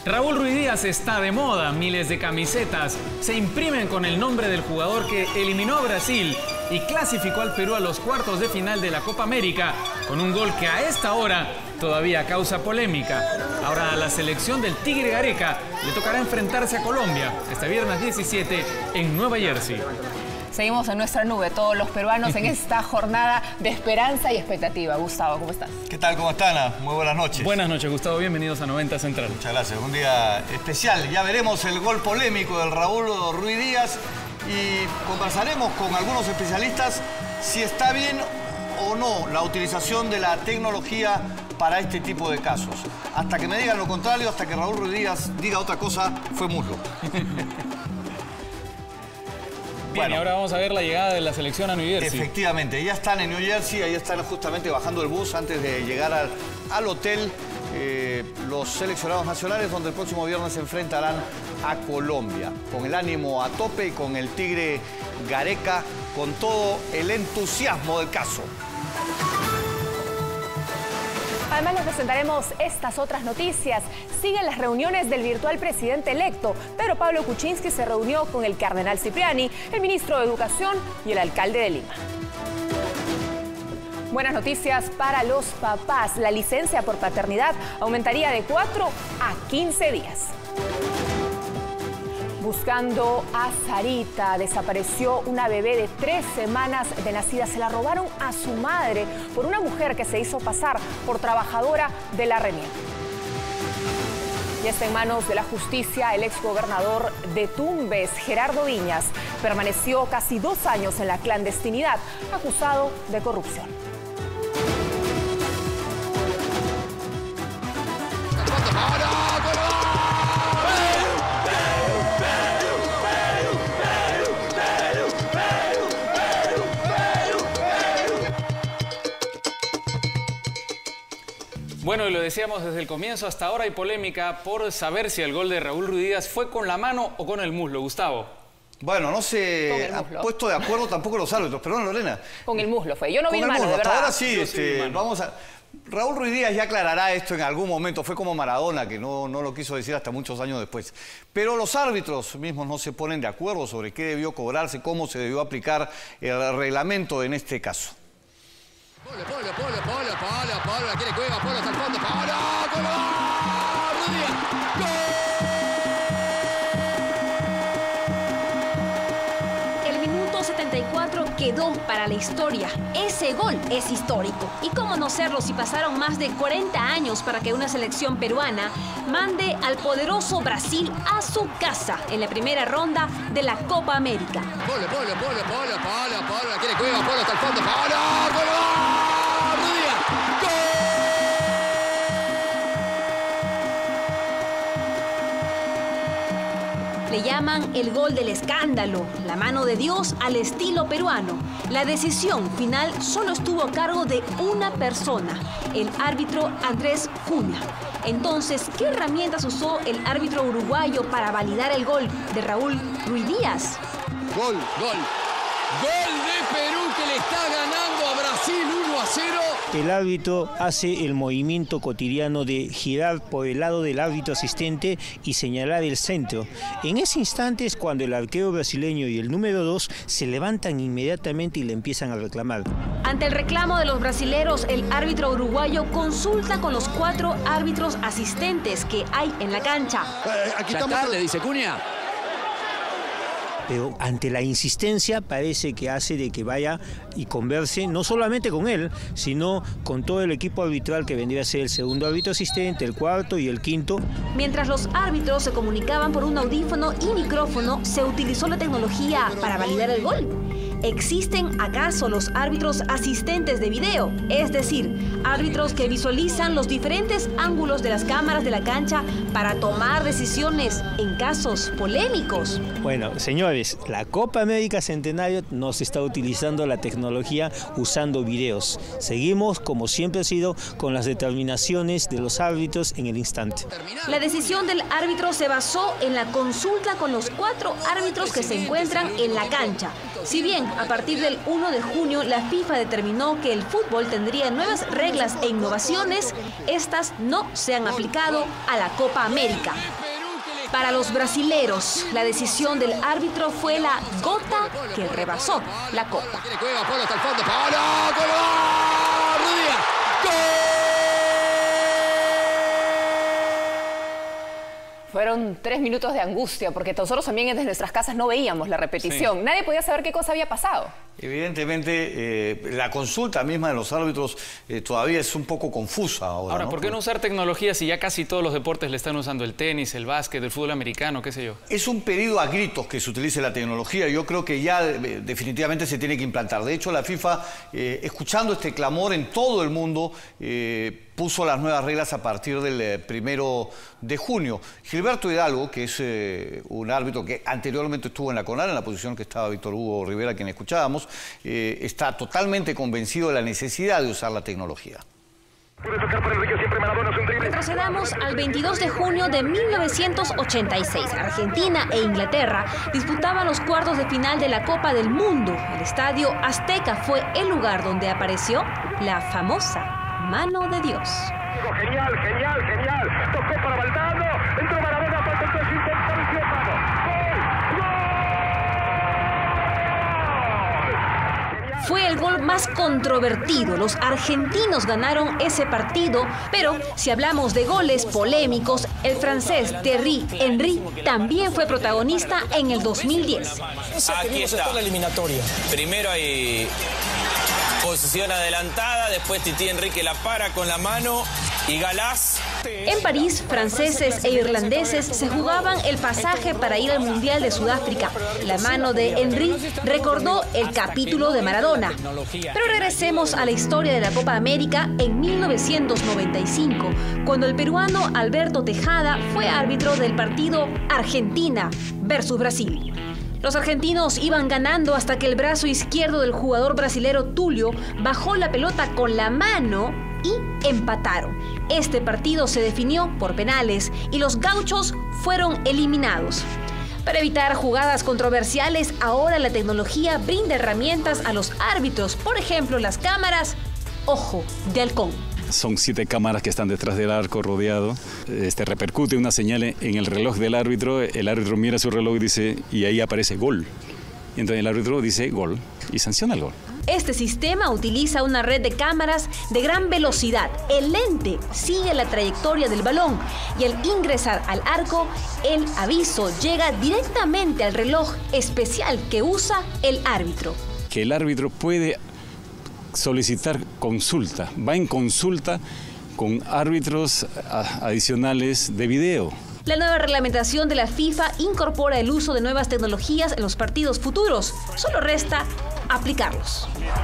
Raúl Ruiz Díaz está de moda, miles de camisetas se imprimen con el nombre del jugador que eliminó a Brasil y clasificó al Perú a los cuartos de final de la Copa América con un gol que a esta hora todavía causa polémica. Ahora a la selección del Tigre Gareca le tocará enfrentarse a Colombia este viernes 17 en Nueva Jersey. Seguimos en nuestra nube, todos los peruanos en esta jornada de esperanza y expectativa. Gustavo, ¿cómo estás? ¿Qué tal? ¿Cómo están? Muy buenas noches. Buenas noches, Gustavo. Bienvenidos a 90 Central. Muchas gracias. Un día especial. Ya veremos el gol polémico del Raúl Ruiz Díaz y conversaremos con algunos especialistas si está bien o no la utilización de la tecnología para este tipo de casos. Hasta que me digan lo contrario, hasta que Raúl Ruiz Díaz diga otra cosa, fue muslo. Bien, y ahora vamos a ver la llegada de la selección a New Jersey. Efectivamente, ya están en New Jersey, ahí están justamente bajando el bus antes de llegar al hotel los seleccionados nacionales, donde el próximo viernes se enfrentarán a Colombia, con el ánimo a tope y con el Tigre Gareca, con todo el entusiasmo del caso. Además les presentaremos estas otras noticias. Siguen las reuniones del virtual presidente electo. Pedro Pablo Kuczynski se reunió con el cardenal Cipriani, el ministro de Educación y el alcalde de Lima. Buenas noticias para los papás. La licencia por paternidad aumentaría de 4 a 15 días. Buscando a Sarita, desapareció una bebé de 3 semanas de nacida. Se la robaron a su madre por una mujer que se hizo pasar por trabajadora de la Renier. Y está en manos de la justicia el exgobernador de Tumbes, Gerardo Viñas. Permaneció casi 2 años en la clandestinidad, acusado de corrupción. Bueno, y lo decíamos desde el comienzo, hasta ahora hay polémica por saber si el gol de Raúl Ruiz Díaz fue con la mano o con el muslo. Gustavo. Bueno, no se han puesto de acuerdo tampoco los árbitros. Perdón, Lorena. Con el muslo fue. Yo no vi mano, de verdad. Hasta ahora sí, vamos a... Raúl Ruiz Díaz ya aclarará esto en algún momento. Fue como Maradona, que no lo quiso decir hasta muchos años después. Pero los árbitros mismos no se ponen de acuerdo sobre qué debió cobrarse, cómo se debió aplicar el reglamento en este caso. Polo, la quiere Cueva, Polo hasta el fondo, Polo, Ruiz Díaz, ¡gol! El minuto 74 quedó para la historia. Ese gol es histórico. Y cómo no serlo si pasaron más de 40 años para que una selección peruana mande al poderoso Brasil a su casa en la primera ronda de la Copa América. Polo, la quiere Cueva, Polo hasta el fondo, Polo, Le llaman el gol del escándalo, la mano de Dios al estilo peruano. La decisión final solo estuvo a cargo de una persona, el árbitro Andrés Cunha. Entonces, ¿qué herramientas usó el árbitro uruguayo para validar el gol de Raúl Ruiz Díaz? Gol de Perú que le está ganando a Brasil 1-0. El árbitro hace el movimiento cotidiano de girar por el lado del árbitro asistente y señalar el centro. En ese instante es cuando el arquero brasileño y el número 2 se levantan inmediatamente y le empiezan a reclamar. Ante el reclamo de los brasileros, el árbitro uruguayo consulta con los 4 árbitros asistentes que hay en la cancha. Aquí estamos, le dice Cunha. Pero ante la insistencia parece que hace de que vaya y converse no solamente con él, sino con todo el equipo arbitral que vendría a ser el segundo árbitro asistente, el cuarto y el quinto. Mientras los árbitros se comunicaban por un audífono y micrófono, se utilizó la tecnología para validar el gol. ¿Existen acaso los árbitros asistentes de video? Es decir, árbitros que visualizan los diferentes ángulos de las cámaras de la cancha para tomar decisiones en casos polémicos. Bueno, señores, la Copa América Centenario nos está utilizando la tecnología usando videos. Seguimos, como siempre ha sido, con las determinaciones de los árbitros en el instante. La decisión del árbitro se basó en la consulta con los 4 árbitros que se encuentran en la cancha. Si bien a partir del 1 de junio la FIFA determinó que el fútbol tendría nuevas reglas e innovaciones, estas no se han aplicado a la Copa América. Para los brasileros, la decisión del árbitro fue la gota que rebasó la copa. Fueron 3 minutos de angustia, porque nosotros también desde nuestras casas no veíamos la repetición. Sí. Nadie podía saber qué cosa había pasado. Evidentemente, la consulta misma de los árbitros todavía es un poco confusa ahora. Ahora, ¿por qué no usar tecnología si ya casi todos los deportes le están usando el tenis, el básquet, el fútbol americano, qué sé yo? Es un pedido a gritos que se utilice la tecnología. Yo creo que ya definitivamente se tiene que implantar. De hecho, la FIFA, escuchando este clamor en todo el mundo, puso las nuevas reglas a partir del 1 de junio. Gilberto Hidalgo, que es un árbitro que anteriormente estuvo en la CONAR, en la posición que estaba Víctor Hugo Rivera, quien escuchábamos, está totalmente convencido de la necesidad de usar la tecnología. Retrocedamos al 22 de junio de 1986. Argentina e Inglaterra disputaban los cuartos de final de la Copa del Mundo. El Estadio Azteca fue el lugar donde apareció la famosa mano de Dios. Genial, genial, genial. Tocó para Valdano. Entró Maradona para el 50. Fue el gol más controvertido. Los argentinos ganaron ese partido, pero si hablamos de goles polémicos, el francés Thierry Henry también fue protagonista en el 2010. Aquí está la eliminatoria. Primero hay posición adelantada, después Titi Henrique la para con la mano y Galás. En París, franceses e irlandeses se jugaban el pasaje para ir al Mundial de Sudáfrica. La mano de Henry recordó el capítulo de Maradona. Pero regresemos a la historia de la Copa América en 1995, cuando el peruano Alberto Tejada fue árbitro del partido Argentina versus Brasil. Los argentinos iban ganando hasta que el brazo izquierdo del jugador brasilero Tulio bajó la pelota con la mano y empataron. Este partido se definió por penales y los gauchos fueron eliminados. Para evitar jugadas controversiales, ahora la tecnología brinda herramientas a los árbitros, por ejemplo, las cámaras Ojo de Halcón. Son 7 cámaras que están detrás del arco rodeado. Repercute una señal en el reloj del árbitro. El árbitro mira su reloj y dice, y ahí aparece gol. Y entonces el árbitro dice gol y sanciona el gol. Este sistema utiliza una red de cámaras de gran velocidad. El lente sigue la trayectoria del balón y al ingresar al arco, el aviso llega directamente al reloj especial que usa el árbitro. Que el árbitro puede solicitar consulta, va en consulta con árbitros adicionales de video. La nueva reglamentación de la FIFA incorpora el uso de nuevas tecnologías en los partidos futuros. Solo resta aplicarlos.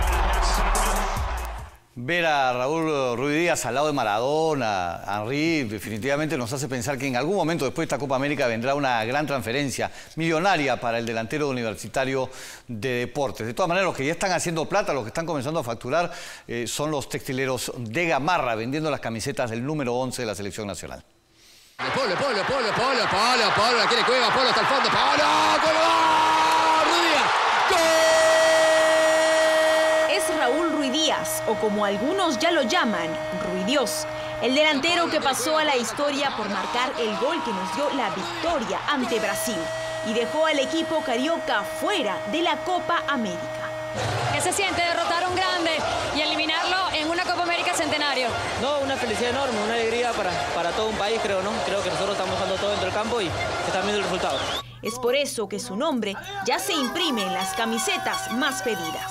Ver a Raúl Ruiz Díaz al lado de Maradona, Henry, definitivamente nos hace pensar que en algún momento después de esta Copa América vendrá una gran transferencia millonaria para el delantero universitario de deportes. De todas maneras, los que ya están haciendo plata, los que están comenzando a facturar, son los textileros de Gamarra, vendiendo las camisetas del número 11 de la selección nacional. Polo, la quiere Cueva, Polo hasta el fondo, Polo, ¡gol! ¡Ruiz Díaz! ¡Gol! Es Raúl Ruiz Díaz, o como algunos ya lo llaman, Ruidiós, el delantero que pasó a la historia por marcar el gol que nos dio la victoria ante Brasil y dejó al equipo carioca fuera de la Copa América. ¿Qué se siente derrotar a un grande y eliminarlo en una Copa América Centenario? No, una felicidad enorme, una alegría para todo un país, creo, ¿no? Creo que nosotros estamos dando todo dentro del campo y se están viendo el resultado. Es por eso que su nombre ya se imprime en las camisetas más pedidas.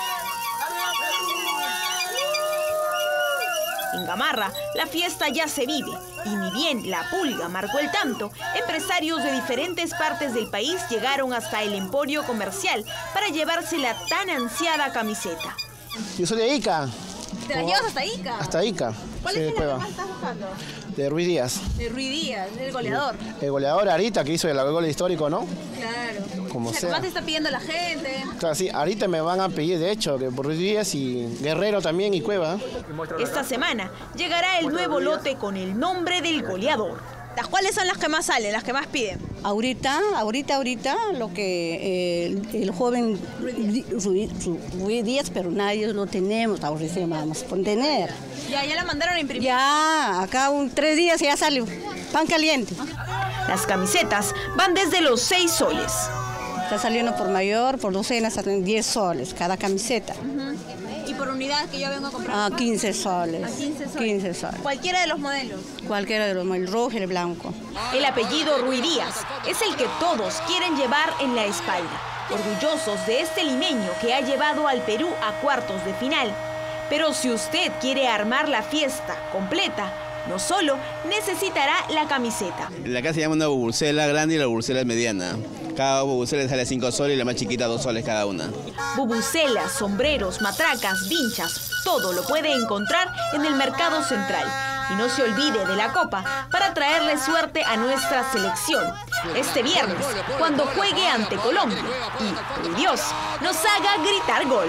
En Gamarra, la fiesta ya se vive y ni bien la Pulga marcó el tanto, empresarios de diferentes partes del país llegaron hasta el emporio comercial para llevarse la tan ansiada camiseta. Yo soy de Ica. ¿Te la llevas hasta Ica? Hasta Ica. ¿Cuál es la que más estás buscando? De Ruiz Díaz. De Ruiz Díaz, el goleador. El goleador Arita, que hizo el gol histórico, ¿no? Claro. Como sea. ¿Cuánto te está pidiendo la gente? Claro, sí, ahorita me van a pedir, de hecho, que por Ruiz Díaz y Guerrero también y Cueva. Esta semana llegará el nuevo lote con el nombre del goleador. ¿Cuáles son las que más salen, las que más piden? Ahorita, lo que el joven Ruiz Díaz, pero nadie lo tenemos, ahora sí vamos a tener. ¿Ya la mandaron a imprimir? Ya, acá 3 días ya salió, pan caliente. Las camisetas van desde los 6 soles. Está saliendo por mayor, por docenas, salen 10 soles cada camiseta. ¿Y por unidad que yo vengo a comprar? 15 soles. 15 soles. ¿Cualquiera de los modelos? Cualquiera de los modelos, el rojo y el blanco. El apellido Ruiz Díaz es el que todos quieren llevar en la espalda, orgullosos de este limeño que ha llevado al Perú a cuartos de final. Pero si usted quiere armar la fiesta completa, no solo necesitará la camiseta. La casa se llama una bubucela grande y la bubucela mediana. Cada bubucela sale 5 soles y la más chiquita 2 soles cada una. Bubucelas, sombreros, matracas, vinchas, todo lo puede encontrar en el Mercado Central. Y no se olvide de la copa para traerle suerte a nuestra selección. Este viernes, cuando juegue ante Colombia. Y, por Dios, nos haga gritar gol.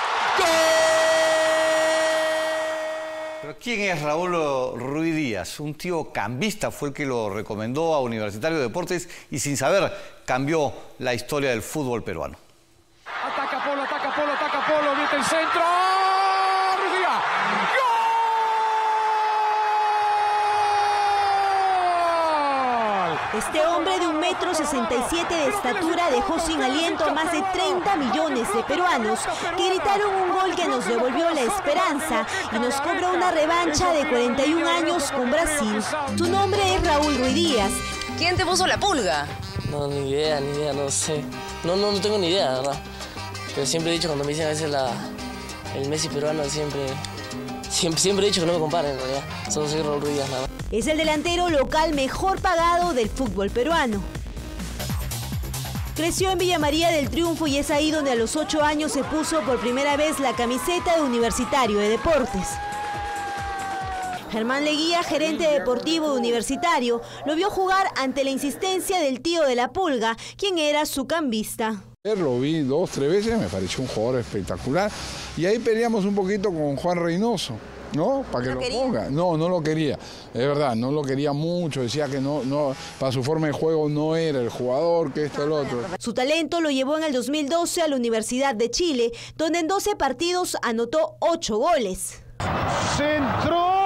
¿Pero quién es Raúl Ruiz Díaz? Un tío cambista fue el que lo recomendó a Universitario de Deportes y sin saber cambió la historia del fútbol peruano. Ataca Polo, mete el centro. Ruiz Díaz. Este hombre de 1,67 m de estatura dejó sin aliento a más de 30 millones de peruanos que gritaron un gol que nos devolvió la esperanza y nos cobró una revancha de 41 años con Brasil. Su nombre es Raúl Ruiz Díaz. ¿Quién te puso la pulga? No, ni idea, no sé. No tengo ni idea, la verdad. Pero siempre he dicho, cuando me dicen a veces el Messi peruano, siempre he dicho que no me comparen, en realidad. Solo soy Raúl Ruiz Díaz, nada más. Es el delantero local mejor pagado del fútbol peruano. Creció en Villa María del Triunfo y es ahí donde a los 8 años se puso por primera vez la camiseta de Universitario de Deportes. Germán Leguía, gerente deportivo de Universitario, lo vio jugar ante la insistencia del tío de la Pulga, quien era su cambista. Lo vi 2, 3 veces, me pareció un jugador espectacular. Y ahí peleamos un poquito con Juan Reynoso, ¿no? Para que lo ponga. No lo quería. Es verdad, no lo quería mucho. Decía que no, para su forma de juego no era el jugador, que esto, el otro. Su talento lo llevó en el 2012 a la Universidad de Chile, donde en 12 partidos anotó 8 goles. ¡Centro!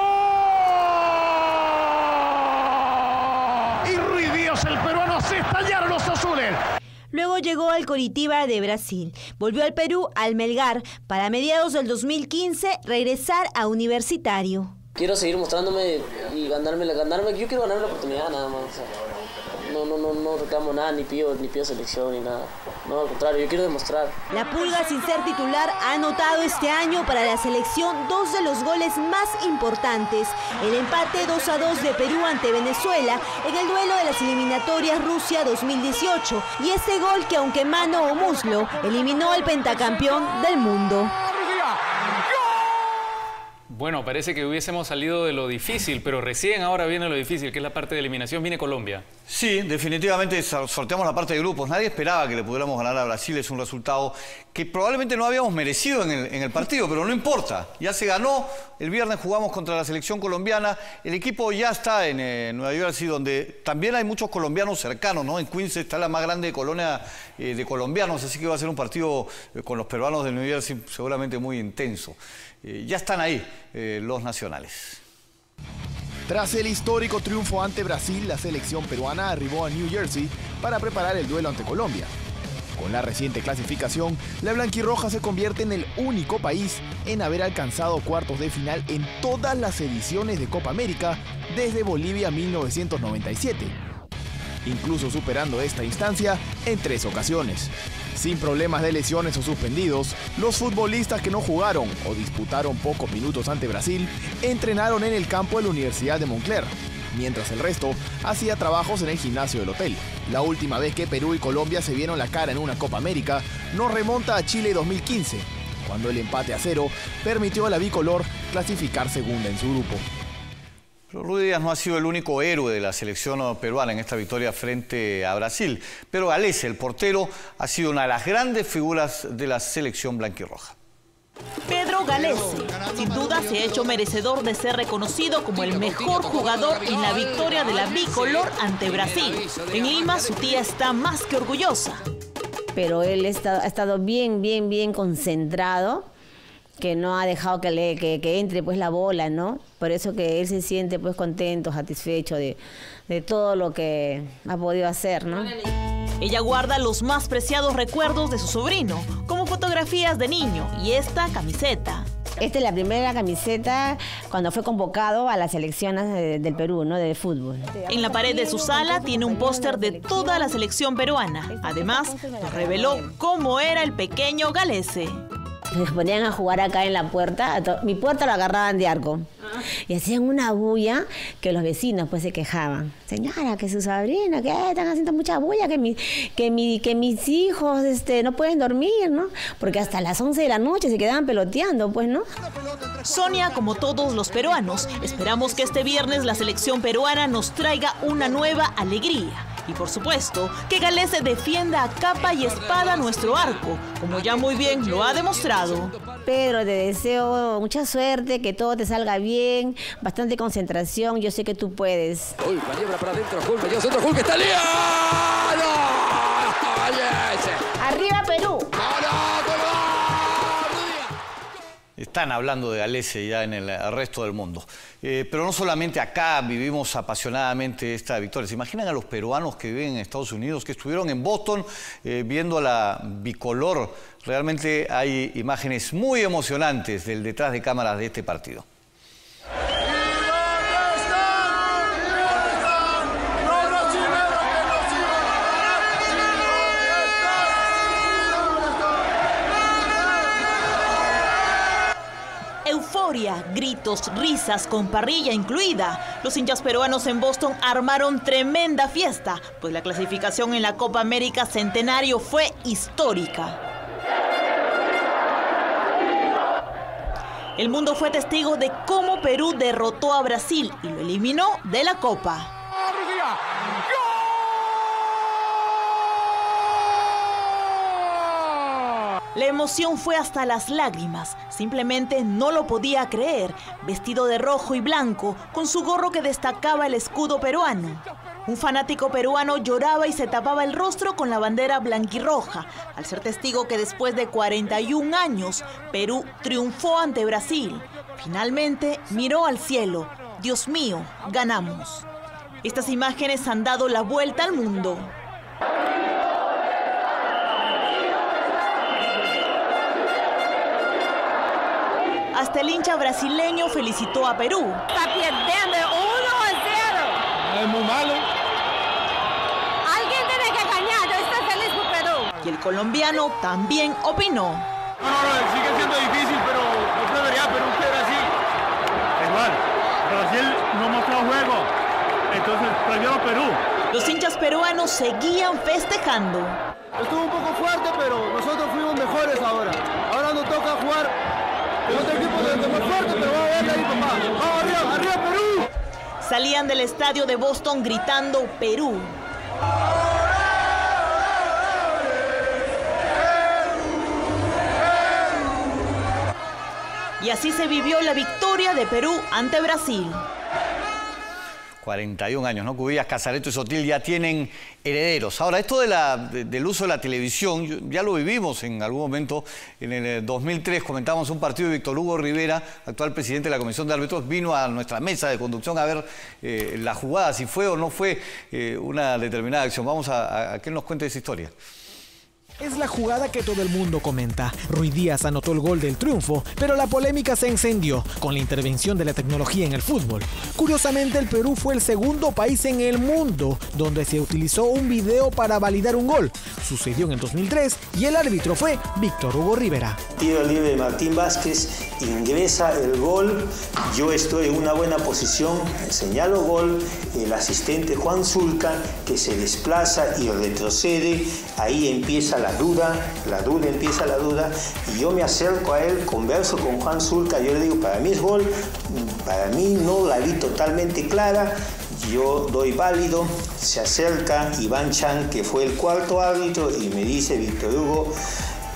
Y Ruiz Díaz, el peruano, se estallaron los azules. Luego llegó al Coritiba de Brasil, volvió al Perú, al Melgar, para mediados del 2015 regresar a Universitario. Quiero seguir mostrándome y ganarme, yo quiero ganarme la oportunidad nada más. O sea, no reclamo nada, ni pido selección ni nada. No, al contrario, yo quiero demostrar. La Pulga, sin ser titular, ha anotado este año para la selección 2 de los goles más importantes. El empate 2-2 de Perú ante Venezuela en el duelo de las eliminatorias Rusia 2018. Y este gol que, aunque mano o muslo, eliminó al pentacampeón del mundo. Bueno, parece que hubiésemos salido de lo difícil, pero recién ahora viene lo difícil, que es la parte de eliminación. Viene Colombia. Sí, definitivamente sorteamos la parte de grupos. Nadie esperaba que le pudiéramos ganar a Brasil. Es un resultado que probablemente no habíamos merecido en el partido, pero no importa. Ya se ganó. El viernes jugamos contra la selección colombiana. El equipo ya está en Nueva Jersey, donde también hay muchos colombianos cercanos, ¿no? En Queens está la más grande colonia de colombianos, así que va a ser un partido con los peruanos de Nueva Jersey seguramente muy intenso. Ya están ahí los nacionales. Tras el histórico triunfo ante Brasil, la selección peruana arribó a New Jersey para preparar el duelo ante Colombia. Con la reciente clasificación, la blanquirroja se convierte en el único país en haber alcanzado cuartos de final en todas las ediciones de Copa América desde Bolivia 1997, incluso superando esta instancia en 3 ocasiones. Sin problemas de lesiones o suspendidos, los futbolistas que no jugaron o disputaron pocos minutos ante Brasil entrenaron en el campo de la Universidad de Montclair, mientras el resto hacía trabajos en el gimnasio del hotel. La última vez que Perú y Colombia se vieron la cara en una Copa América nos remonta a Chile 2015, cuando el empate a 0 permitió a la bicolor clasificar segunda en su grupo. Pero Ruiz Díaz no ha sido el único héroe de la selección peruana en esta victoria frente a Brasil, pero Galese, el portero, ha sido una de las grandes figuras de la selección blanquirroja. Pedro Galese, sin duda se ha hecho merecedor de ser reconocido como el mejor jugador en la victoria de la bicolor ante Brasil. En Lima su tía está más que orgullosa. Pero él ha estado bien concentrado, que no ha dejado que entre pues la bola, ¿no? Por eso que él se siente pues contento, satisfecho de todo lo que ha podido hacer, ¿no? Ella guarda los más preciados recuerdos de su sobrino, como fotografías de niño y esta camiseta. Esta es la primera camiseta cuando fue convocado a las selecciones del Perú, ¿no? De fútbol. En la pared de su sala tiene un póster de toda la selección peruana. Además, nos reveló cómo era el pequeño Galese. Se ponían a jugar acá en la puerta, mi puerta la agarraban de arco y hacían una bulla que los vecinos pues se quejaban. Señora, que su sobrina, que están haciendo mucha bulla, que mis hijos no pueden dormir, ¿no? Porque hasta las 11 de la noche se quedaban peloteando, pues, ¿no? Sonia, como todos los peruanos, esperamos que este viernes la selección peruana nos traiga una nueva alegría. Y por supuesto, que Galese defienda a capa y espada nuestro arco, como ya muy bien lo ha demostrado. Pedro, te deseo mucha suerte, que todo te salga bien, bastante concentración, yo sé que tú puedes. Uy, maniobra para adentro, Hulk, metió centro, Hulk, está liado. ¡Arriba Perú! Están hablando de Galese ya en el resto del mundo. Pero no solamente acá vivimos apasionadamente esta victoria. ¿Se imaginan a los peruanos que viven en Estados Unidos, que estuvieron en Boston viendo a la bicolor? Realmente hay imágenes muy emocionantes del detrás de cámaras de este partido. Euforia, gritos, risas con parrilla incluida. Los hinchas peruanos en Boston armaron tremenda fiesta, pues la clasificación en la Copa América Centenario fue histórica. El mundo fue testigo de cómo Perú derrotó a Brasil y lo eliminó de la Copa. La emoción fue hasta las lágrimas. Simplemente no lo podía creer. Vestido de rojo y blanco, con su gorro que destacaba el escudo peruano. Un fanático peruano lloraba y se tapaba el rostro con la bandera blanquirroja, al ser testigo que después de 41 años, Perú triunfó ante Brasil. Finalmente miró al cielo. Dios mío, ganamos. Estas imágenes han dado la vuelta al mundo. Hasta el hincha brasileño felicitó a Perú. Está perdiendo 1-0. Es muy malo. Alguien tiene que ganar, yo estoy feliz por Perú. Y el colombiano también opinó. No, sigue siendo difícil, pero no debería Perú ser así. Igual, Brasil no mostró juego, entonces prefiero Perú. Los hinchas peruanos seguían festejando. Estuvo un poco fuerte, pero nosotros fuimos mejores ahora. Ahora nos toca jugar. El otro equipo es muy fuerte, pero vamos a verle ahí, papá. ¡Vamos arriba, arriba Perú! Salían del estadio de Boston gritando Perú. Y así se vivió la victoria de Perú ante Brasil. 41 años, ¿no? Cubillas, Casareto y Sotil ya tienen herederos. Ahora, esto del uso de la televisión, ya lo vivimos en algún momento. En el 2003 comentábamos un partido de Víctor Hugo Rivera, actual presidente de la Comisión de Árbitros, vino a nuestra mesa de conducción a ver la jugada, si fue o no fue una determinada acción. Vamos a que él nos cuente esa historia. Es la jugada que todo el mundo comenta. Ruidíaz anotó el gol del triunfo, pero la polémica se encendió con la intervención de la tecnología en el fútbol. Curiosamente, el Perú fue el segundo país en el mundo donde se utilizó un video para validar un gol. Sucedió en el 2003 y el árbitro fue Víctor Hugo Rivera. Tiro libre de Martín Vázquez, ingresa el gol, yo estoy en una buena posición, señalo gol, el asistente Juan Zulca que se desplaza y retrocede, ahí empieza la duda y yo me acerco a él, converso con Juan Zulca, yo le digo, para mí es gol, para mí no la vi totalmente clara, yo doy válido, se acerca Iván Chan, que fue el cuarto árbitro, y me dice, Víctor Hugo,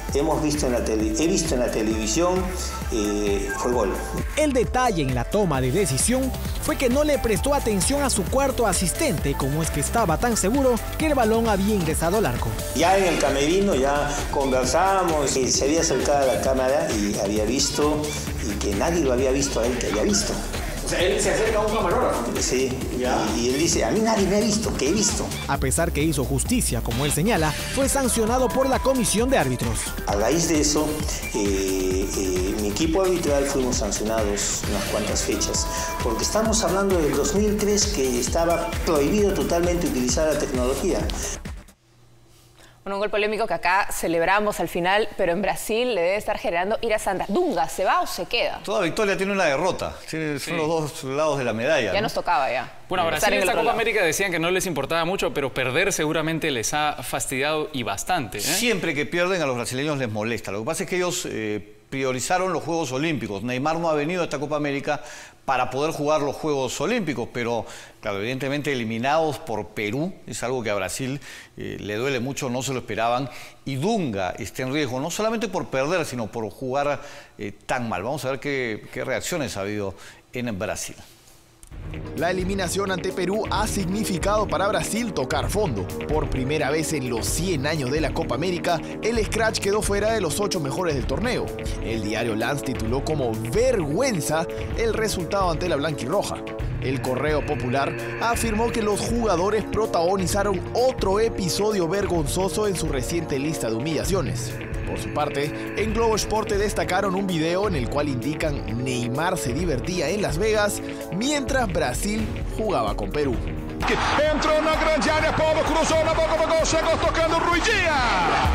he visto en la televisión, fue gol. El detalle en la toma de decisión fue que no le prestó atención a su cuarto asistente, como es que estaba tan seguro que el balón había ingresado al arco. Ya en el camerino ya conversábamos, se había acercado a la cámara y había visto, y que nadie lo había visto a él que había visto. O sea, él se acerca a un camarógrafo. Sí, y él dice, a mí nadie me ha visto, ¿qué he visto? A pesar que hizo justicia, como él señala, fue sancionado por la comisión de árbitros. A raíz de eso, mi equipo arbitral fuimos sancionados unas cuantas fechas, porque estamos hablando del 2003, que estaba prohibido totalmente utilizar la tecnología. Bueno, un gol polémico que acá celebramos al final, pero en Brasil le debe estar generando ira santa. Dunga, ¿se va o se queda? Toda victoria tiene una derrota. Son los dos lados de la medalla. Ya nos tocaba ya. Bueno, a Brasil en esta Copa América decían que no les importaba mucho, pero perder seguramente les ha fastidiado y bastante. Siempre que pierden a los brasileños les molesta. Lo que pasa es que ellos priorizaron los Juegos Olímpicos. Neymar no ha venido a esta Copa América para poder jugar los Juegos Olímpicos, pero claro, evidentemente eliminados por Perú, es algo que a Brasil le duele mucho, no se lo esperaban, y Dunga está en riesgo, no solamente por perder, sino por jugar tan mal. Vamos a ver qué reacciones ha habido en Brasil. La eliminación ante Perú ha significado para Brasil tocar fondo. Por primera vez en los 100 años de la Copa América, el Scratch quedó fuera de los 8 mejores del torneo. El diario Lance tituló como vergüenza el resultado ante la blanquirroja. El Correo Popular afirmó que los jugadores protagonizaron otro episodio vergonzoso en su reciente lista de humillaciones. Por su parte, en Globo Esporte destacaron un video en el cual indican Neymar se divertía en Las Vegas mientras Brasil jugaba con Perú. Entrou na grande área, Paulo cruzou na boca do gol, chegou tocando Rui Díaz.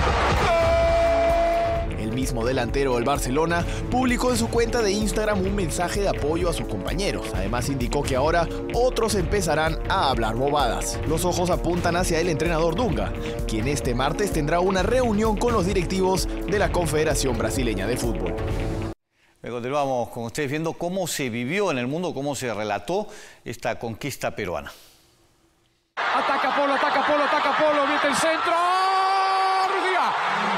El mismo delantero del Barcelona publicó en su cuenta de Instagram un mensaje de apoyo a sus compañeros. Además indicó que ahora otros empezarán a hablar bobadas. Los ojos apuntan hacia el entrenador Dunga, quien este martes tendrá una reunión con los directivos de la Confederación Brasileña de Fútbol. Continuamos con ustedes viendo cómo se vivió en el mundo, cómo se relató esta conquista peruana. Ataca Polo, viene el centro. Rui Díaz.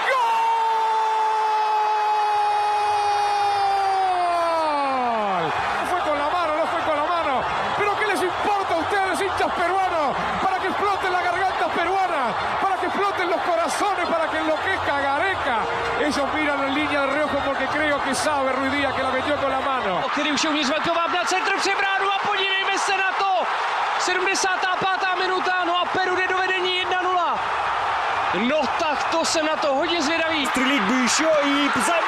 Peruanos, para que exploten las gargantas peruanas, para que exploten los corazones, para que enloquezca Gareca. Ellos miran en línea de reojo porque creo que sabe Rui Díaz que la metió con la mano. Který už je uvěřovat na centrum přebránu a podívejme se na to. 75. minuta, no a Peru jde do vedení 1-0. No tak to jsem na to hodně zvědavý. Стрелить бы еще и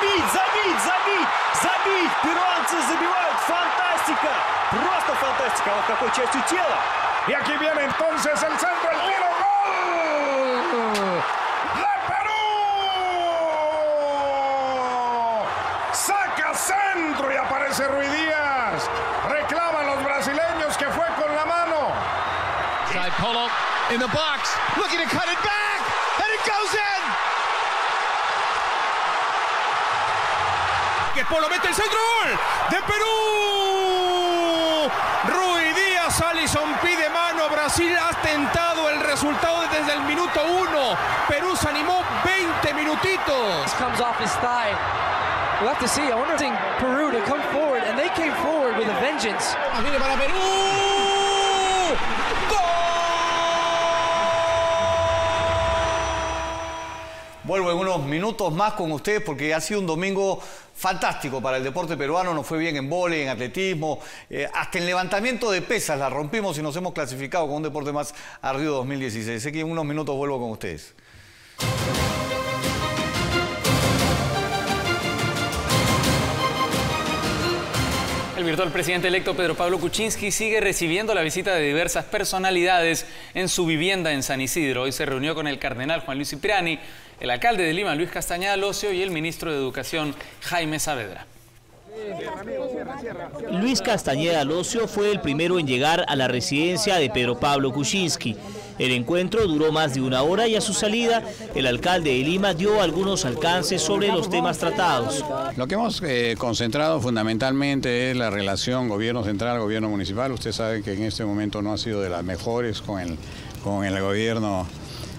забить. Перуанцы забивают. Фантастика. Просто фантастика. Вот какой частью тела. Y aquí viene entonces el centro, el tiro, gol de Perú. Saca centro y aparece Rui Díaz. Reclaman los brasileños que fue con la mano. Side Polo in the box, looking to cut it back, and it goes in. Que Polo mete el centro, gol de Perú. Rui Díaz, Alisson pide mano, Brasil ha tentado el resultado desde el minuto 1. Perú se animó 20 minutitos. This comes off his thigh. We'll have to see. I wonder if Peru to come forward, and they came forward with a vengeance. Viene para Perú. Vuelvo en unos minutos más con ustedes porque ha sido un domingo fantástico para el deporte peruano. Nos fue bien en vóley, en atletismo, hasta en levantamiento de pesas la rompimos y nos hemos clasificado con un deporte más a Río 2016. Sé que en unos minutos vuelvo con ustedes. El virtual presidente electo Pedro Pablo Kuczynski sigue recibiendo la visita de diversas personalidades en su vivienda en San Isidro. Hoy se reunió con el cardenal Juan Luis Cipriani, el alcalde de Lima Luis Castañeda Locio y el ministro de Educación Jaime Saavedra. Luis Castañeda Locio fue el primero en llegar a la residencia de Pedro Pablo Kuczynski. El encuentro duró más de una hora y a su salida el alcalde de Lima dio algunos alcances sobre los temas tratados. Lo que hemos concentrado fundamentalmente es la relación gobierno central, gobierno municipal. Usted sabe que en este momento no ha sido de las mejores con el gobierno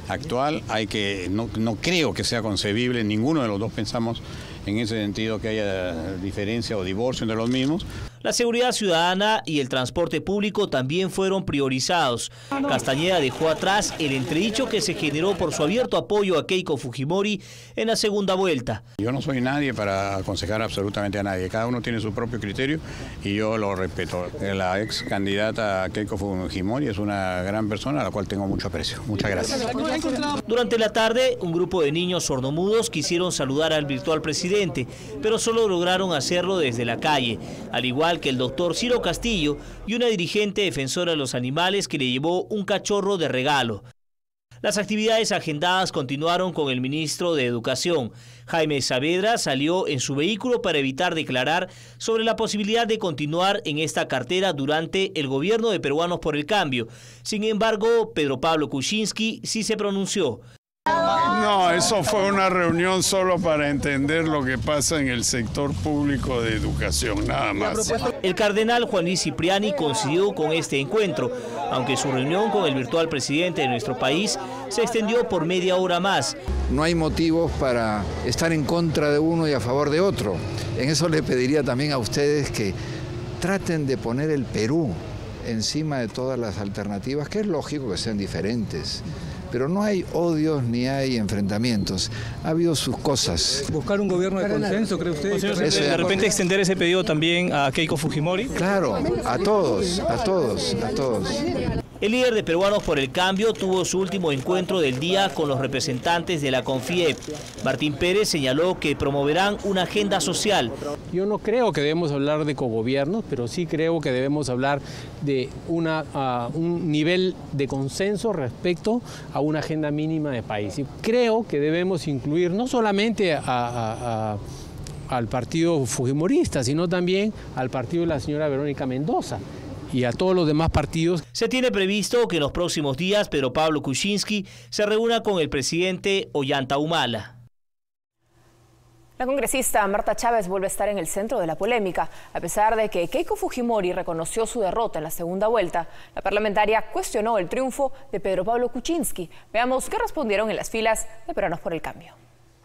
actual. No creo que sea concebible, ninguno de los dos pensamos en ese sentido que haya diferencia o divorcio entre los mismos. La seguridad ciudadana y el transporte público también fueron priorizados. Castañeda dejó atrás el entredicho que se generó por su abierto apoyo a Keiko Fujimori en la segunda vuelta. Yo no soy nadie para aconsejar absolutamente a nadie. Cada uno tiene su propio criterio y yo lo respeto. La ex candidata Keiko Fujimori es una gran persona a la cual tengo mucho aprecio. Muchas gracias. Durante la tarde, un grupo de niños sordomudos quisieron saludar al virtual presidente, pero solo lograron hacerlo desde la calle, al igual que el doctor Ciro Castillo y una dirigente defensora de los animales que le llevó un cachorro de regalo. Las actividades agendadas continuaron con el ministro de Educación. Jaime Saavedra salió en su vehículo para evitar declarar sobre la posibilidad de continuar en esta cartera durante el gobierno de Peruanos por el Cambio. Sin embargo, Pedro Pablo Kuczynski sí se pronunció. No, eso fue una reunión solo para entender lo que pasa en el sector público de educación, nada más. El cardenal Juan Luis Cipriani coincidió con este encuentro, aunque su reunión con el virtual presidente de nuestro país se extendió por media hora más. No hay motivos para estar en contra de uno y a favor de otro. En eso le pediría también a ustedes que traten de poner el Perú encima de todas las alternativas, que es lógico que sean diferentes. Pero no hay odios ni hay enfrentamientos. Ha habido sus cosas. ¿Buscar un gobierno de consenso, cree usted? ¿De repente extender ese pedido también a Keiko Fujimori? Claro, a todos. El líder de Peruanos por el Cambio tuvo su último encuentro del día con los representantes de la CONFIEP. Martín Pérez señaló que promoverán una agenda social. Yo no creo que debemos hablar de cogobiernos, pero sí creo que debemos hablar de un nivel de consenso respecto a una agenda mínima de país. Y creo que debemos incluir no solamente al partido fujimorista, sino también al partido de la señora Verónica Mendoza y a todos los demás partidos. Se tiene previsto que en los próximos días Pedro Pablo Kuczynski se reúna con el presidente Ollanta Humala. La congresista Marta Chávez vuelve a estar en el centro de la polémica. A pesar de que Keiko Fujimori reconoció su derrota en la segunda vuelta, la parlamentaria cuestionó el triunfo de Pedro Pablo Kuczynski. Veamos qué respondieron en las filas de Peruanos por el Cambio.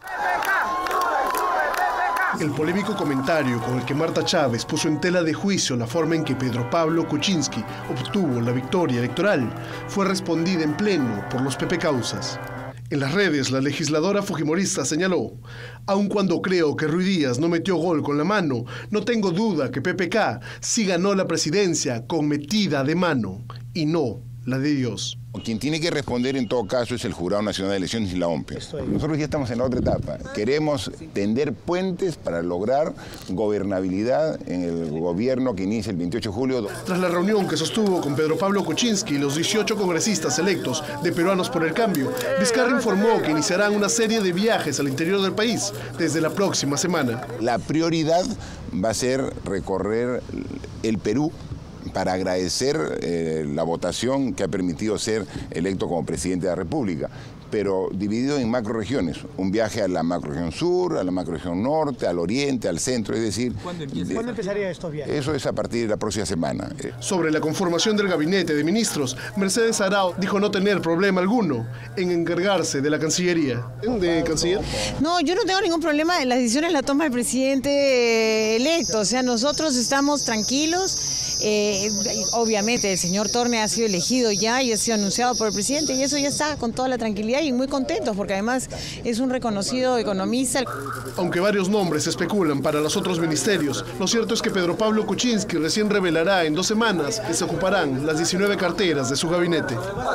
El polémico comentario con el que Marta Chávez puso en tela de juicio la forma en que Pedro Pablo Kuczynski obtuvo la victoria electoral fue respondida en pleno por los pepecausas. En las redes, la legisladora fujimorista señaló: aun cuando creo que Ruidíaz no metió gol con la mano, no tengo duda que PPK sí ganó la presidencia con metida de mano, y no la de Dios. Quien tiene que responder en todo caso es el Jurado Nacional de Elecciones y la OMPE. Nosotros ya estamos en la otra etapa. Queremos tender puentes para lograr gobernabilidad en el gobierno que inicia el 28 de julio. Tras la reunión que sostuvo con Pedro Pablo Kuczynski y los 18 congresistas electos de Peruanos por el Cambio, Vizcarra informó que iniciarán una serie de viajes al interior del país desde la próxima semana. La prioridad va a ser recorrer el Perú para agradecer la votación que ha permitido ser electo como presidente de la República, pero dividido en macroregiones. Un viaje a la macroregión sur, a la macroregión norte, al oriente, al centro, es decir... ¿Cuándo empezaría estos viajes? Eso es a partir de la próxima semana. Sobre la conformación del gabinete de ministros, Mercedes Arao dijo no tener problema alguno en encargarse de la Cancillería. ¿De canciller? No, yo no tengo ningún problema. Las decisiones las toma el presidente electo. O sea, nosotros estamos tranquilos. Obviamente el señor Torne ha sido elegido ya y ha sido anunciado por el presidente y eso ya está con toda la tranquilidad y muy contentos porque además es un reconocido economista. Aunque varios nombres se especulan para los otros ministerios, lo cierto es que Pedro Pablo Kuczynski recién revelará en 2 semanas que se ocuparán las 19 carteras de su gabinete.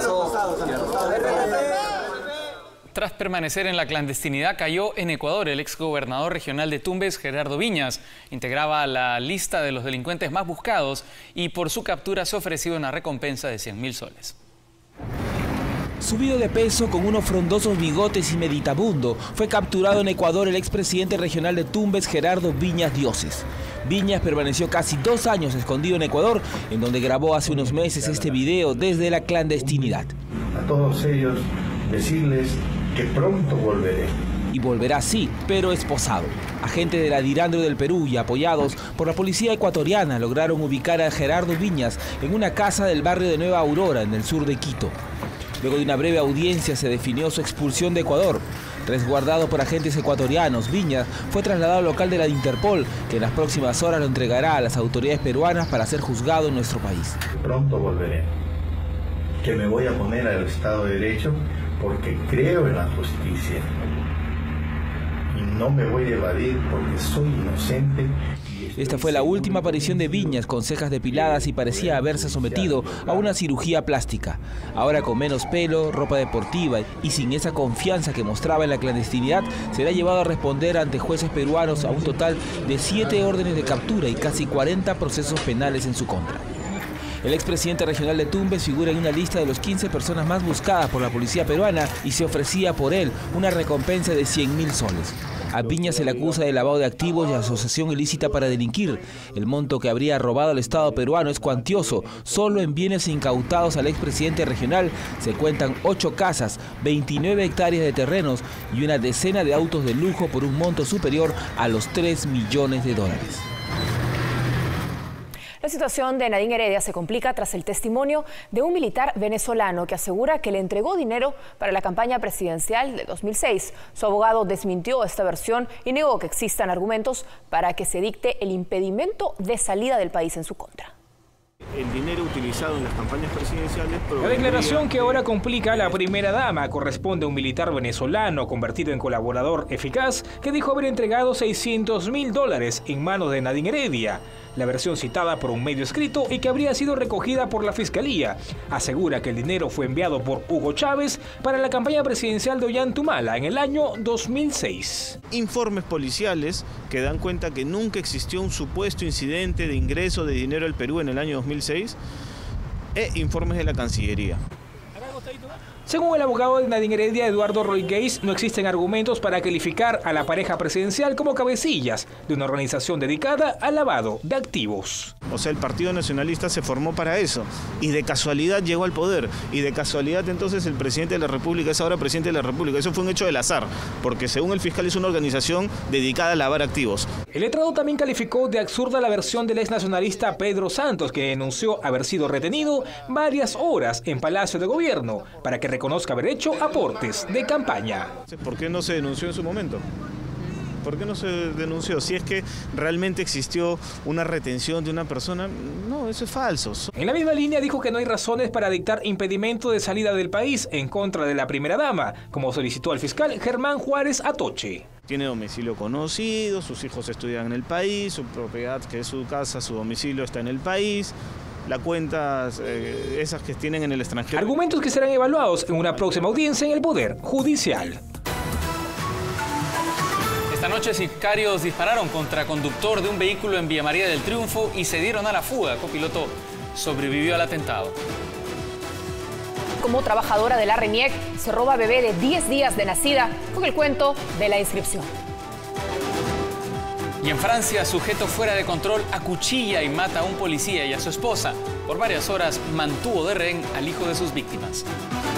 Tras permanecer en la clandestinidad, cayó en Ecuador. El exgobernador regional de Tumbes, Gerardo Viñas, integraba la lista de los delincuentes más buscados y por su captura se ofreció una recompensa de 100.000 soles. Subido de peso con unos frondosos bigotes y meditabundo, fue capturado en Ecuador el expresidente regional de Tumbes, Gerardo Viñas Dioses. Viñas permaneció casi 2 años escondido en Ecuador, en donde grabó hace unos meses este video desde la clandestinidad. A todos ellos decirles que pronto volveré. Y volverá sí, pero esposado. Agentes de la Dirandro del Perú y apoyados por la policía ecuatoriana lograron ubicar a Gerardo Viñas en una casa del barrio de Nueva Aurora, en el sur de Quito. Luego de una breve audiencia se definió su expulsión de Ecuador. Resguardado por agentes ecuatorianos, Viñas fue trasladado al local de la Interpol, que en las próximas horas lo entregará a las autoridades peruanas para ser juzgado en nuestro país. Pronto volveré, que me voy a poner al Estado de Derecho porque creo en la justicia y no me voy a evadir porque soy inocente. Esta fue la última aparición de Viñas con cejas depiladas y parecía haberse sometido a una cirugía plástica. Ahora con menos pelo, ropa deportiva y sin esa confianza que mostraba en la clandestinidad, será llevado a responder ante jueces peruanos a un total de 7 órdenes de captura y casi 40 procesos penales en su contra. El expresidente regional de Tumbes figura en una lista de los 15 personas más buscadas por la policía peruana y se ofrecía por él una recompensa de 100.000 soles. A Viñas se le acusa de lavado de activos y asociación ilícita para delinquir. El monto que habría robado al Estado peruano es cuantioso. Solo en bienes incautados al expresidente regional se cuentan 8 casas, 29 hectáreas de terrenos y una decena de autos de lujo por un monto superior a los 3 millones de dólares. La situación de Nadine Heredia se complica tras el testimonio de un militar venezolano que asegura que le entregó dinero para la campaña presidencial de 2006. Su abogado desmintió esta versión y negó que existan argumentos para que se dicte el impedimento de salida del país en su contra. El dinero utilizado en las campañas presidenciales... La declaración que ahora complica a la primera dama corresponde a un militar venezolano convertido en colaborador eficaz que dijo haber entregado $600.000 en manos de Nadine Heredia. La versión citada por un medio escrito y que habría sido recogida por la Fiscalía asegura que el dinero fue enviado por Hugo Chávez para la campaña presidencial de Ollantumala en el año 2006. Informes policiales que dan cuenta que nunca existió un supuesto incidente de ingreso de dinero al Perú en el año 2006 e informes de la Cancillería. Según el abogado de Nadine Heredia, Eduardo Roy Gates, no existen argumentos para calificar a la pareja presidencial como cabecillas de una organización dedicada al lavado de activos. O sea, el Partido Nacionalista se formó para eso y de casualidad llegó al poder y de casualidad entonces el presidente de la República es ahora presidente de la República. Eso fue un hecho del azar, porque según el fiscal es una organización dedicada a lavar activos. El letrado también calificó de absurda la versión del ex nacionalista Pedro Santos, que denunció haber sido retenido varias horas en Palacio de Gobierno para que reconozca haber hecho aportes de campaña. ¿Por qué no se denunció en su momento? ¿Por qué no se denunció? Si es que realmente existió una retención de una persona, no, eso es falso. En la misma línea dijo que no hay razones para dictar impedimento de salida del país en contra de la primera dama, como solicitó el fiscal Germán Juárez Atoche. Tiene domicilio conocido, sus hijos estudian en el país, su propiedad, que es su casa, su domicilio está en el país. Las cuentas, esas que tienen en el extranjero. Argumentos que serán evaluados en una próxima audiencia en el Poder Judicial. Esta noche sicarios dispararon contra conductor de un vehículo en Villa María del Triunfo y se dieron a la fuga. Copiloto sobrevivió al atentado. Como trabajadora de la RENIEC, se roba bebé de 10 días de nacida con el cuento de la inscripción. Y en Francia, sujeto fuera de control acuchilla y mata a un policía y a su esposa. Por varias horas mantuvo de rehén al hijo de sus víctimas.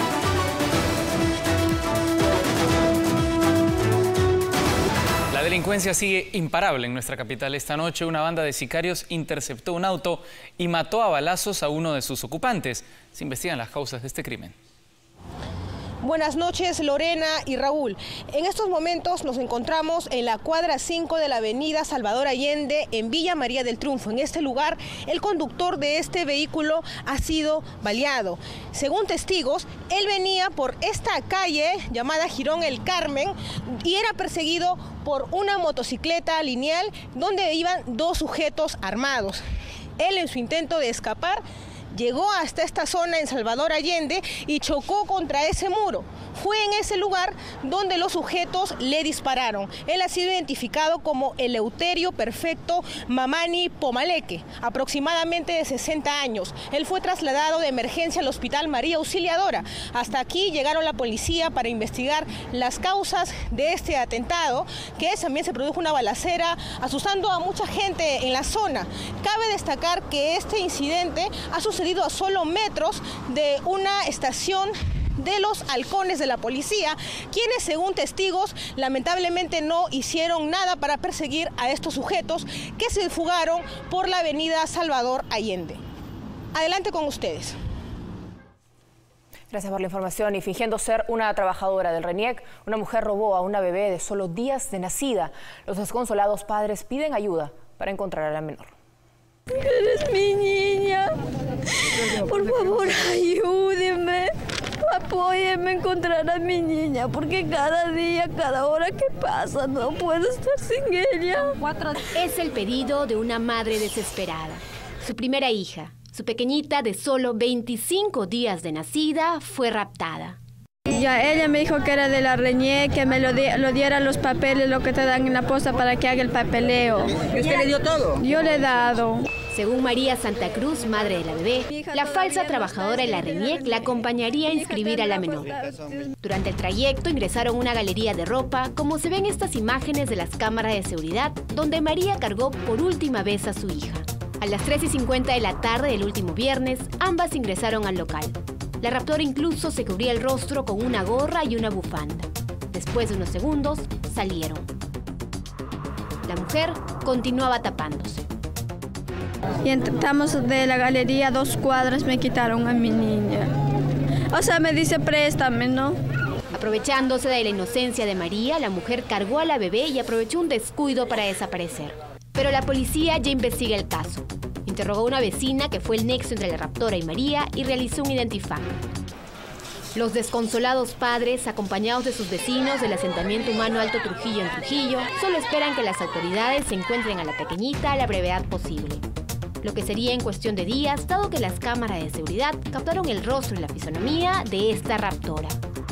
La delincuencia sigue imparable en nuestra capital. Esta noche una banda de sicarios interceptó un auto y mató a balazos a uno de sus ocupantes. Se investigan las causas de este crimen. Buenas noches, Lorena y Raúl. En estos momentos nos encontramos en la cuadra 5 de la avenida Salvador Allende en Villa María del Triunfo. En este lugar, el conductor de este vehículo ha sido baleado. Según testigos, él venía por esta calle llamada Girón El Carmen y era perseguido por una motocicleta lineal donde iban 2 sujetos armados. Él, en su intento de escapar, llegó hasta esta zona en Salvador Allende y chocó contra ese muro. Fue en ese lugar donde los sujetos le dispararon. Él ha sido identificado como Eleuterio Perfecto Mamani Pomaleque, aproximadamente de 60 años. Él fue trasladado de emergencia al Hospital María Auxiliadora. Hasta aquí llegaron la policía para investigar las causas de este atentado, que también se produjo una balacera, asustando a mucha gente en la zona. Cabe destacar que este incidente ha sucedido a solo metros de una estación de los halcones de la policía, quienes, según testigos, lamentablemente no hicieron nada para perseguir a estos sujetos que se fugaron por la avenida Salvador Allende. Adelante con ustedes. Gracias por la información. Y fingiendo ser una trabajadora del RENIEC, una mujer robó a una bebé de solo días de nacida. Los desconsolados padres piden ayuda para encontrar a la menor. Eres mi niña. Por favor, ayúdeme. Apóyeme a encontrar a mi niña, porque cada día, cada hora que pasa, no puedo estar sin ella. Es el pedido de una madre desesperada. Su primera hija, su pequeñita de solo 25 días de nacida, fue raptada. Ya ella me dijo que era de la RENIEC, que me lo diera los papeles, lo que te dan en la posta para que haga el papeleo. ¿Y usted le dio todo? Yo le he dado. Según María Santa Cruz, madre de la bebé, la falsa trabajadora de la RENIEC la acompañaría a inscribir a la menor. Durante el trayecto ingresaron a una galería de ropa, como se ven estas imágenes de las cámaras de seguridad, donde María cargó por última vez a su hija. A las 3:50 de la tarde del último viernes, ambas ingresaron al local. La raptora incluso se cubría el rostro con una gorra y una bufanda. Después de unos segundos, salieron. La mujer continuaba tapándose. Y entramos de la galería 2 cuadras, me quitaron a mi niña. O sea, me dice préstame, ¿no? Aprovechándose de la inocencia de María, la mujer cargó a la bebé y aprovechó un descuido para desaparecer. Pero la policía ya investiga el caso. Interrogó a una vecina que fue el nexo entre la raptora y María y realizó un identifact. Los desconsolados padres, acompañados de sus vecinos del asentamiento humano Alto Trujillo en Trujillo, solo esperan que las autoridades se encuentren a la pequeñita a la brevedad posible. Lo que sería en cuestión de días, dado que las cámaras de seguridad captaron el rostro y la fisonomía de esta raptora.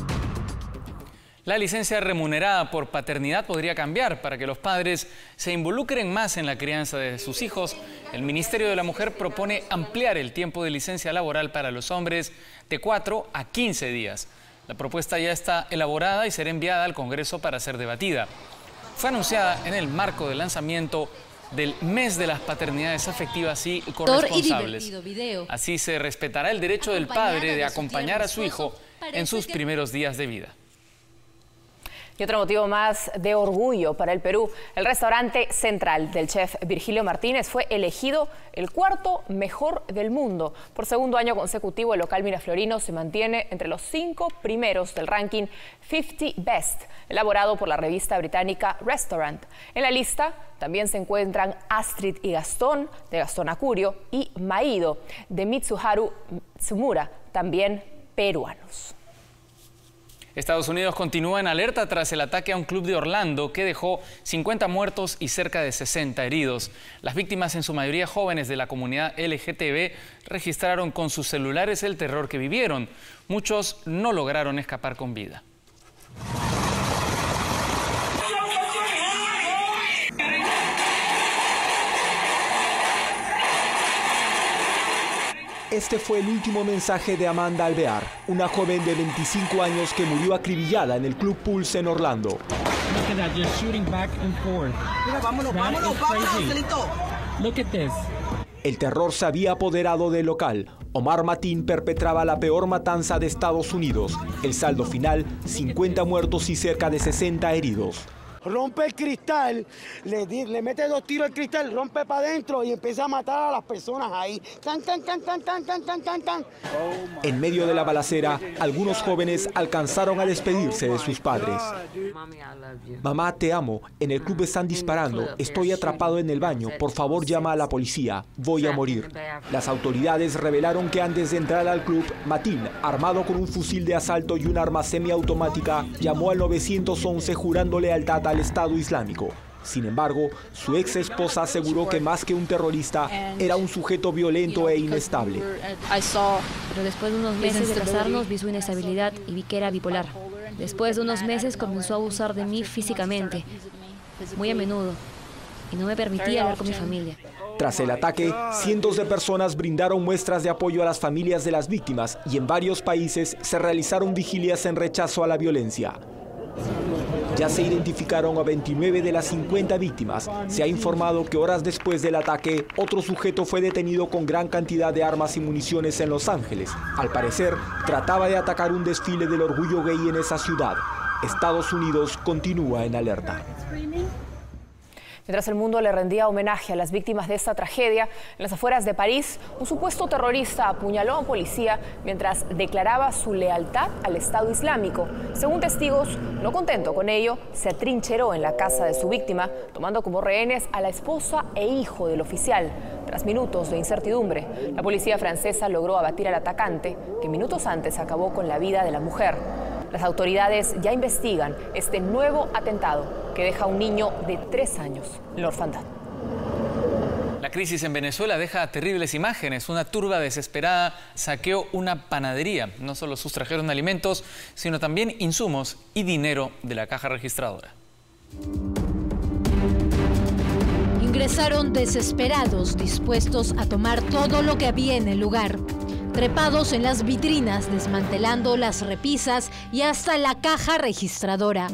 La licencia remunerada por paternidad podría cambiar para que los padres se involucren más en la crianza de sus hijos. El Ministerio de la Mujer propone ampliar el tiempo de licencia laboral para los hombres de 4 a 15 días. La propuesta ya está elaborada y será enviada al Congreso para ser debatida. Fue anunciada en el marco del lanzamiento del mes de las paternidades afectivas y corresponsables. Así se respetará el derecho del padre de acompañar a su hijo en sus primeros días de vida. Y otro motivo más de orgullo para el Perú, el restaurante Central del chef Virgilio Martínez fue elegido el 4º mejor del mundo. Por segundo año consecutivo, el local miraflorino se mantiene entre los 5 primeros del ranking 50 Best, elaborado por la revista británica Restaurant. En la lista también se encuentran Astrid y Gastón, de Gastón Acurio, y Maido, de Mitsuharu Tsumura, también peruanos. Estados Unidos continúa en alerta tras el ataque a un club de Orlando que dejó 50 muertos y cerca de 60 heridos. Las víctimas, en su mayoría jóvenes de la comunidad LGTB, registraron con sus celulares el terror que vivieron. Muchos no lograron escapar con vida. Este fue el último mensaje de Amanda Alvear, una joven de 25 años que murió acribillada en el Club Pulse en Orlando. Mira, vámonos, Celito. Look at this. El terror se había apoderado del local. Omar Mateen perpetraba la peor matanza de Estados Unidos. El saldo final, 50 muertos y cerca de 60 heridos. Rompe el cristal, le mete 2 tiros al cristal, rompe para adentro y empieza a matar a las personas ahí. Can, can, can, can, can, can, can, can, can. En medio de la balacera, algunos jóvenes alcanzaron a despedirse de sus padres. Mamá, te amo. En el club están disparando. Estoy atrapado en el baño. Por favor, llama a la policía. Voy a morir. Las autoridades revelaron que antes de entrar al club, Mateen, armado con un fusil de asalto y un arma semiautomática, llamó al 911 jurando lealtad al Estado Islámico. Sin embargo, su ex esposa aseguró que más que un terrorista, era un sujeto violento e inestable. Pero después de unos meses de casarnos vi su inestabilidad y vi que era bipolar. Después de unos meses comenzó a abusar de mí físicamente, muy a menudo, y no me permitía hablar con mi familia. Tras el ataque, cientos de personas brindaron muestras de apoyo a las familias de las víctimas y en varios países se realizaron vigilias en rechazo a la violencia. Ya se identificaron a 29 de las 50 víctimas. Se ha informado que horas después del ataque, otro sujeto fue detenido con gran cantidad de armas y municiones en Los Ángeles. Al parecer, trataba de atacar un desfile del orgullo gay en esa ciudad. Estados Unidos continúa en alerta. Mientras el mundo le rendía homenaje a las víctimas de esta tragedia, en las afueras de París, un supuesto terrorista apuñaló a un policía mientras declaraba su lealtad al Estado Islámico. Según testigos, no contento con ello, se atrincheró en la casa de su víctima, tomando como rehenes a la esposa e hijo del oficial. Tras minutos de incertidumbre, la policía francesa logró abatir al atacante, que minutos antes acabó con la vida de la mujer. Las autoridades ya investigan este nuevo atentado que deja a un niño de 3 años en la orfandad. La crisis en Venezuela deja terribles imágenes. Una turba desesperada saqueó una panadería. No solo sustrajeron alimentos, sino también insumos y dinero de la caja registradora. Ingresaron desesperados, dispuestos a tomar todo lo que había en el lugar. Trepados en las vitrinas, desmantelando las repisas y hasta la caja registradora.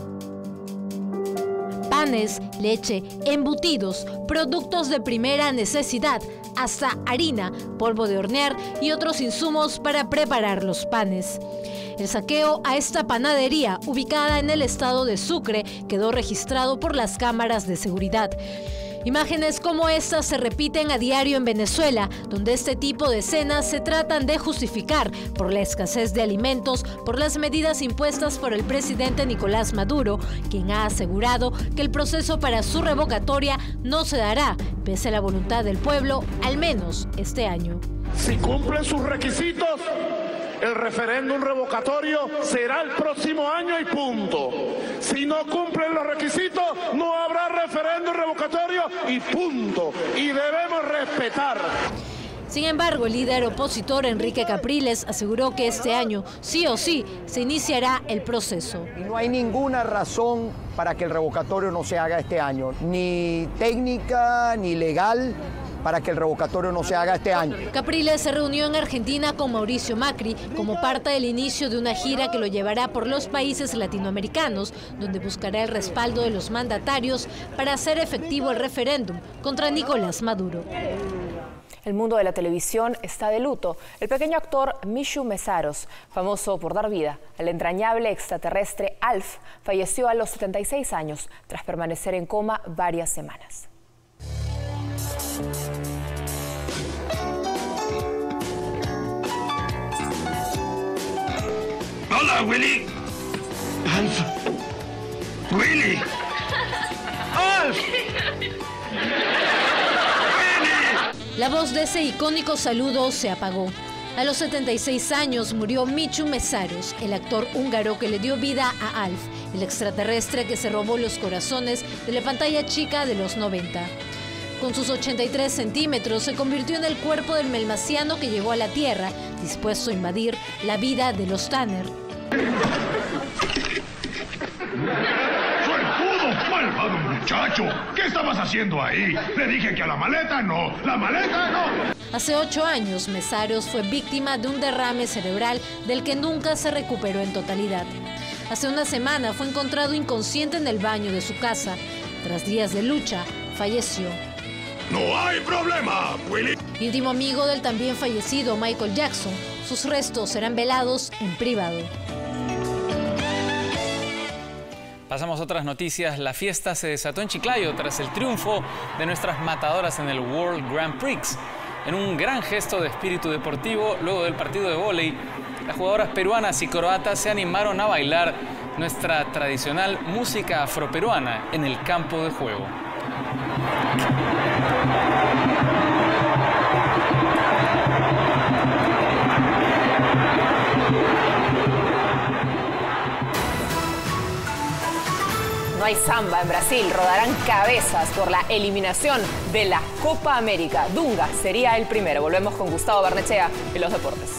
Panes, leche, embutidos, productos de primera necesidad, hasta harina, polvo de hornear y otros insumos para preparar los panes. El saqueo a esta panadería, ubicada en el estado de Sucre, quedó registrado por las cámaras de seguridad. Imágenes como estas se repiten a diario en Venezuela, donde este tipo de escenas se tratan de justificar por la escasez de alimentos, por las medidas impuestas por el presidente Nicolás Maduro, quien ha asegurado que el proceso para su revocatoria no se dará, pese a la voluntad del pueblo, al menos este año. Si cumplen sus requisitos, el referéndum revocatorio será el próximo año y punto. Si no cumplen los requisitos, no habrá referéndum revocatorio y punto. Y debemos respetar. Sin embargo, el líder opositor Enrique Capriles aseguró que este año, sí o sí, se iniciará el proceso. Y no hay ninguna razón para que el revocatorio no se haga este año, ni técnica, ni legal, para que el revocatorio no se haga este año. Capriles se reunió en Argentina con Mauricio Macri como parte del inicio de una gira que lo llevará por los países latinoamericanos, donde buscará el respaldo de los mandatarios para hacer efectivo el referéndum contra Nicolás Maduro. El mundo de la televisión está de luto. El pequeño actor Mishu Meszaros, famoso por dar vida al entrañable extraterrestre Alf, falleció a los 76 años tras permanecer en coma varias semanas. Hola, Willy. Alf. Willy. Alf. La voz de ese icónico saludo se apagó. A los 76 años murió Mishu Meszaros, el actor húngaro que le dio vida a Alf, el extraterrestre que se robó los corazones de la pantalla chica de los 90. Con sus 83 centímetros se convirtió en el cuerpo del melmaciano que llegó a la Tierra, dispuesto a invadir la vida de los Tanner. ¡Suertudo, malvado muchacho! ¿Qué estabas haciendo ahí? Le dije que a la maleta no. ¡La maleta no! Hace 8 años, Meszaros fue víctima de un derrame cerebral del que nunca se recuperó en totalidad. Hace una semana fue encontrado inconsciente en el baño de su casa. Tras días de lucha, falleció. ¡No hay problema, Willy! Íntimo amigo del también fallecido Michael Jackson, sus restos serán velados en privado. Pasamos a otras noticias. La fiesta se desató en Chiclayo tras el triunfo de nuestras matadoras en el World Grand Prix. En un gran gesto de espíritu deportivo, luego del partido de vóley, las jugadoras peruanas y croatas se animaron a bailar nuestra tradicional música afroperuana en el campo de juego. No hay samba en Brasil, rodarán cabezas por la eliminación de la Copa América. Dunga sería el primero. Volvemos con Gustavo Barnechea en los deportes.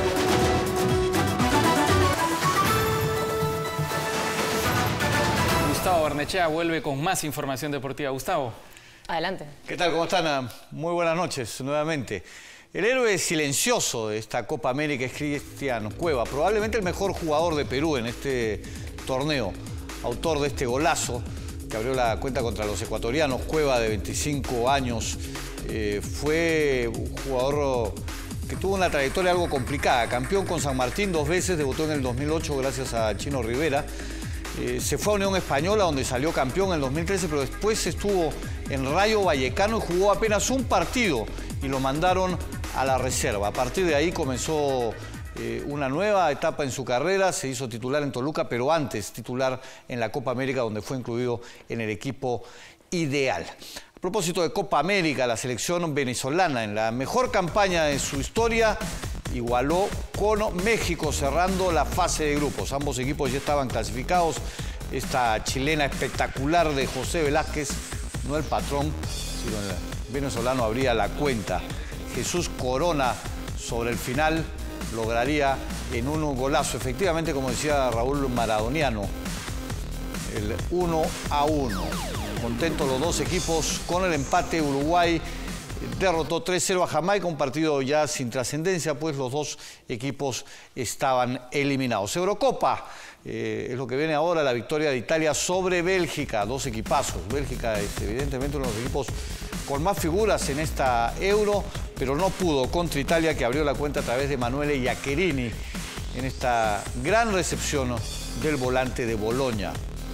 Gustavo Barnechea vuelve con más información deportiva. Gustavo. Adelante. ¿Qué tal? ¿Cómo están? Muy buenas noches nuevamente. El héroe silencioso de esta Copa América es Cristian Cueva, probablemente el mejor jugador de Perú en este torneo. Autor de este golazo que abrió la cuenta contra los ecuatorianos. Cueva, de 25 años, fue un jugador que tuvo una trayectoria algo complicada. Campeón con San Martín 2 veces, debutó en el 2008 gracias a Chino Rivera. Se fue a Unión Española, donde salió campeón en el 2013, pero después estuvo en Rayo Vallecano y jugó apenas un partido y lo mandaron a la reserva. A partir de ahí comenzó una nueva etapa en su carrera, se hizo titular en Toluca, pero antes titular en la Copa América, donde fue incluido en el equipo ideal. A propósito de Copa América, la selección venezolana, en la mejor campaña de su historia, igualó con México, cerrando la fase de grupos. Ambos equipos ya estaban clasificados. Esta chilena espectacular de José Velázquez, no el patrón, sino el venezolano, abría la cuenta. Jesús Corona, sobre el final, lograría en un golazo. Efectivamente, como decía Raúl Maradoniano, el 1-1. Contentos los dos equipos con el empate. Uruguay derrotó 3-0 a Jamaica, un partido ya sin trascendencia, pues los dos equipos estaban eliminados. Eurocopa, es lo que viene ahora, la victoria de Italia sobre Bélgica, dos equipazos. Bélgica es evidentemente uno de los equipos con más figuras en esta Euro, pero no pudo contra Italia, que abrió la cuenta a través de Emanuele Giaccherini en esta gran recepción del volante de Boloña.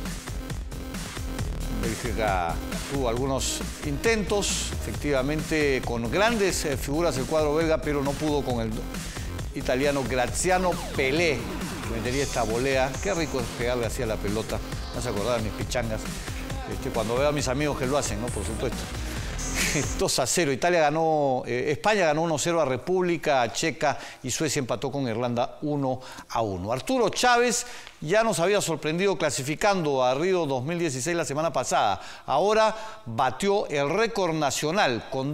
Bélgica tuvo algunos intentos, efectivamente, con grandes figuras el cuadro belga, pero no pudo con el italiano Graziano Pelé, que metería esta volea. Qué rico es pegarle así a la pelota. Me hace acordar a mis pichangas. Cuando veo a mis amigos que lo hacen, ¿no? Por supuesto. 2-0. España ganó 1-0 a República Checa y Suecia empató con Irlanda 1-1. Arturo Chávez ya nos había sorprendido clasificando a Río 2016 la semana pasada. Ahora batió el récord nacional con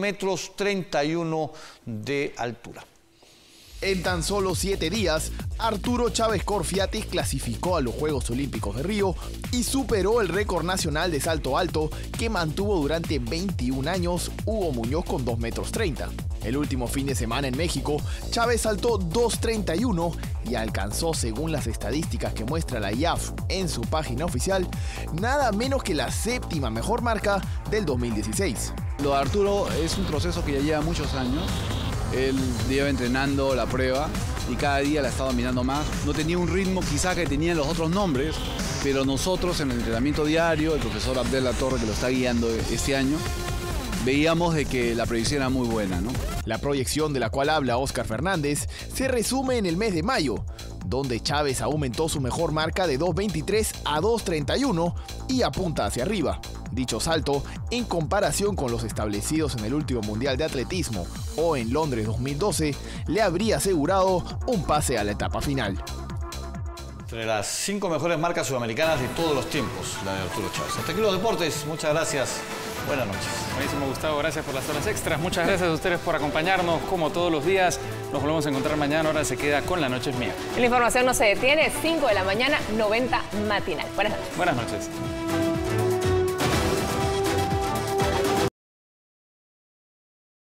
2,31 m de altura. En tan solo 7 días, Arturo Chávez Corfiatis clasificó a los Juegos Olímpicos de Río y superó el récord nacional de salto alto que mantuvo durante 21 años Hugo Muñoz con 2,30 m. El último fin de semana en México, Chávez saltó 2,31 y alcanzó, según las estadísticas que muestra la IAF en su página oficial, nada menos que la 7ª mejor marca del 2016. Lo de Arturo es un proceso que ya lleva muchos años. Él lleva entrenando la prueba y cada día la está dominando más. No tenía un ritmo quizá que tenían los otros nombres, pero nosotros en el entrenamiento diario, el profesor Abdel La Torre, que lo está guiando este año, veíamos de que la proyección era muy buena, ¿no? La proyección de la cual habla Óscar Fernández se resume en el mes de mayo, donde Chávez aumentó su mejor marca de 2,23 a 2,31 y apunta hacia arriba. Dicho salto, en comparación con los establecidos en el último Mundial de Atletismo o en Londres 2012, le habría asegurado un pase a la etapa final. Entre las 5 mejores marcas sudamericanas de todos los tiempos, la de Arturo Chávez. Hasta aquí los deportes. Muchas gracias. Buenas noches. Buenísimo, Gustavo. Gracias por las horas extras. Muchas gracias a ustedes por acompañarnos, como todos los días. Nos volvemos a encontrar mañana. Ahora se queda con La Noche es Mía. La información no se detiene. 5 de la mañana, 90 matinal. Buenas noches. Buenas noches.